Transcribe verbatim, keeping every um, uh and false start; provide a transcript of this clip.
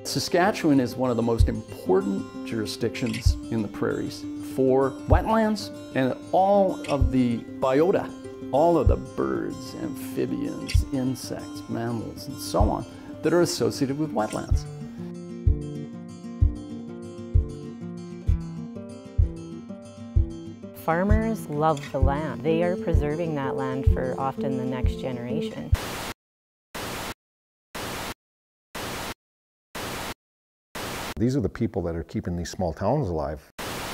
Saskatchewan is one of the most important jurisdictions in the prairies for wetlands and all of the biota, all of the birds, amphibians, insects, mammals, and so on that are associated with wetlands. Farmers love the land. They are preserving that land for often the next generation. These are the people that are keeping these small towns alive.